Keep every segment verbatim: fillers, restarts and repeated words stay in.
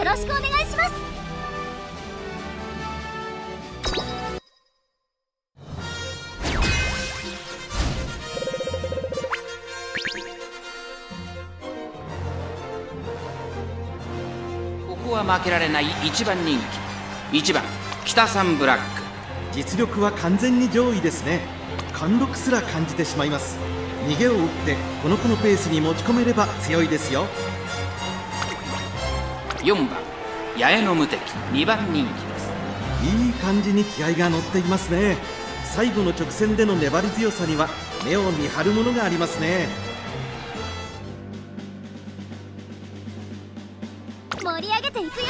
よろしくお願いします。 ここは負けられない一番人気、いちばん北三ブラック。 実力は完全に上位ですね。貫禄すら感じてしまいます。逃げを打ってこの子のペースに持ち込めれば強いですよ。 よんばん八重の無敵、にばん人気です。 いい感じに気合が乗っていますね。最後の直線での粘り強さには目を見張るものがありますね。 盛り上げていくよ。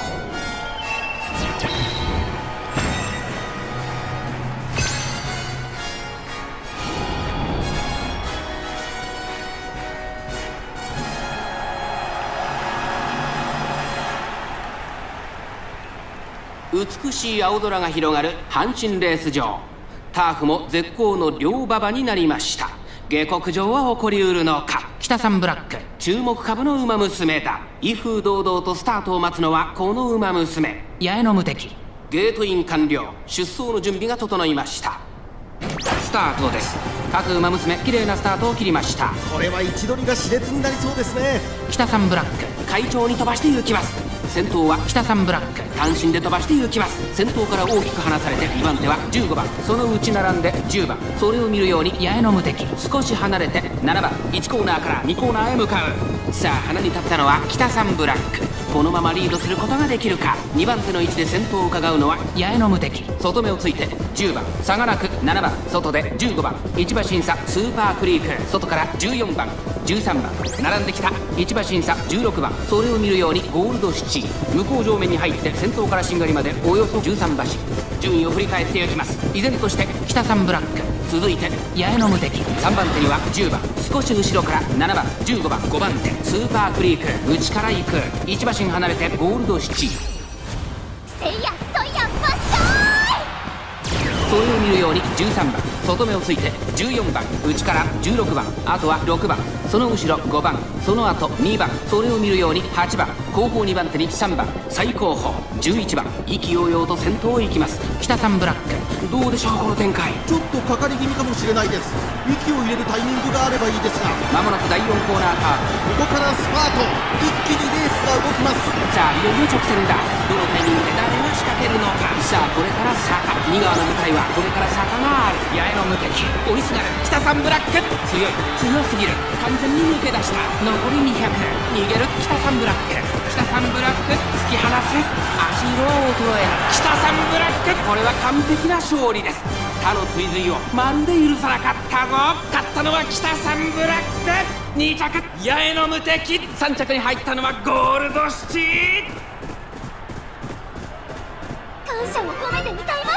美しい青空が広がる阪神レース場。ターフも絶好の両馬場になりました。下克上は起こりうるのか。北三ブラック、注目株の馬娘だ。威風堂々とスタートを待つのはこの馬娘、八重の無敵。ゲートイン完了、出走の準備が整いました。スタートです。各馬娘綺麗なスタートを切りました。 これは位置取りが熾烈になりそうですね。 北三ブラック、快調に飛ばして行きます。先頭は北三ブラック、単身で飛ばして行きます。先頭から大きく離されてにばん手はじゅうごばん、そのうち並んでじゅうばん、それを見るように八重の無敵。少し離れてななばん、いちコーナーからにコーナーへ向かう。さあ花に立ったのは北三ブラック。このままリードすることができるか。にばん手の位置で先頭を伺うのは八重の無敵。外目をついてじゅうばん、差がなくななばん、外でじゅうごばん、一馬審査スーパークリーク。外からじゅうよんばん、じゅうさんばん、並んできた一馬審査じゅうろくばん、それを見るようにゴールドシチー。向こう上面に入って先頭からしんがりまでおよそじゅうさんばし。順位を振り返っていきます。依然として北三ブラック、続いて八重の無敵。さんばん手にはじゅうばん、少し後ろからななばん、じゅうごばん、ごばん手スーパークリーク。内から行く一馬身離れてゴールドシチー。 せいやそいやバッシそれを見るようにじゅうさんばん、外目をついてじゅうよんばん、内からじゅうろくばん、あとはろくばん、その後ろごばん、その後にばん、それを見るようにはちばん、後方にばん手にさんばん、最後方じゅういちばん、意気揚々と先頭を行きます北三ブラック。どうでしょうこの展開。 ちょっとかかり気味かもしれないです。息を入れるタイミングがあればいいですが。 まもなくだいよんコーナーカーここからスパート、一気にレースが動きます。 ブ。さあいよいよ直線だ。どのタイミングで誰が仕掛けるのか。さあこれから坂、に側の舞台はこれから坂がある。八重の無敵、追いすがる北三ブラック。強い、強すぎる、完全に抜け出した。残りにひゃく、逃げる北三ブラック。北三ブラック突き放す。足色は衰える北三ブラック。これは完璧な勝利です。他の追随をまるで許さなかったぞ。勝ったのは北三ブラック。に着八重の無敵。さん着に入ったのはゴールドシティ。 感謝を込めて歌います。